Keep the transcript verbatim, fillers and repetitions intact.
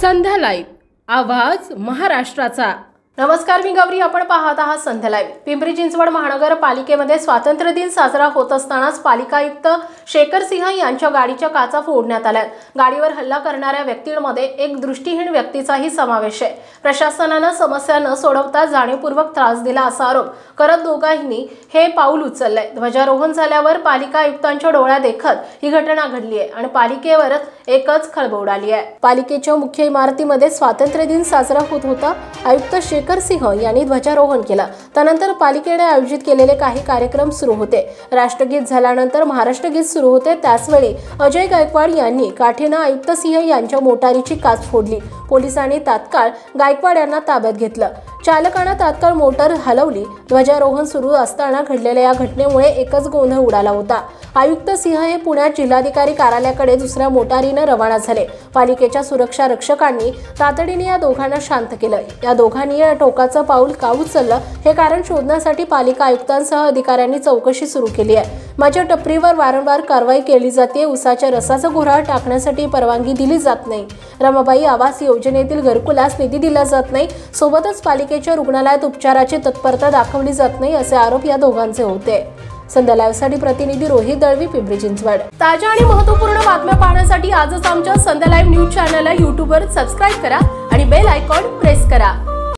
संध्या live, आवाज महाराष्ट्राचा। नमस्कार, मी गौरी, आपण पाहत आहात संध्या लाईव्ह। पिंपरी चिंचवड महानगरपालिकेमध्ये स्वातंत्र्य दिन साजरा होत असतानाच पालिका आयुक्त शेखर सिंह यांच्या गाडीच्या काचा फोडण्यात आल्या। गाडीवर हल्ला करणाऱ्या व्यक्तींमध्ये एक दृष्टिहीन व्यक्तीचाही समावेश आहे। प्रशासनाने समस्या न सोडवता जाणीवपूर्वक त्रास दिला असा आरोप करत दोघांनी हे पाऊल उचलले। ध्वजारोहण झाल्यावर पालिका आयुक्तांच्या डोळ्या देखत ही घटना घडली आहे आणि पालिकेवर एकच खळबळ उडाली आहे। पालिकेच्या मुख्य इमारतीमध्ये स्वातंत्र्य दिन साजरा होत होता। आयुक्त शेखर सिंह यांनी ध्वजारोहण केलं। त्यानंतर पालिकेने आयोजित केलेले काही कार्यक्रम सुरू होते। राष्ट्रगीत झाल्यानंतर महाराष्ट्र गीत सुरू होते। त्याचवेळी अजय गायकवाड यांनी काठीने आयुक्त सिंह यांच्या मोटारीची काच फोडली। पोलिसांनी तात्काळ गायकवाड यांना ताब्यात घेतलं। चालकाने तात्काळ मोटार हलवली। ध्वजारोहण सुरू असताना घडलेल्या या घटनेमुळे एकच गोंधळ उडाला होता। आयुक्त सिंह हे पुण्यात जिल्हाधिकारी कार्यालयाकडे दुसऱ्या मोटारीने रवाना झाले। पालिकेच्या सुरक्षा रक्षकांनी तातडीने या दोघांना शांत केलं। या दोघांनी या टोकाचं पाऊल का उचललं हे कारण शोधण्यासाठी पालिका आयुक्तांसह अधिकाऱ्यांनी चौकशी सुरू केली आहे। माझ्या टपरीवर वारंवार कारवाई केली जाते। उसाच्या रसाचा घोळा टाकण्यासाठी परवानगी दिली जात नाही। रमाबाई आवास योजनेतील घरकुलास निधी दिला जात नाही। सोबतच पालिकेच्या रुग्णालयात उपचाराची तत्परता दाखवली जात नाही असे आरोप या दोघांचे होते। संध्या लाईव्हसाठी प्रतिनिधी रोहित दळवी, पिंपरी चिंचवड। ताज्या आणि महत्त्वपूर्ण बातम्या पाहण्यासाठी आजच आमच्या संध्या लाईव्ह न्यूज चॅनलला यूट्यूबवर सबस्क्राईब करा आणि बेल आयकॉन प्रेस करा।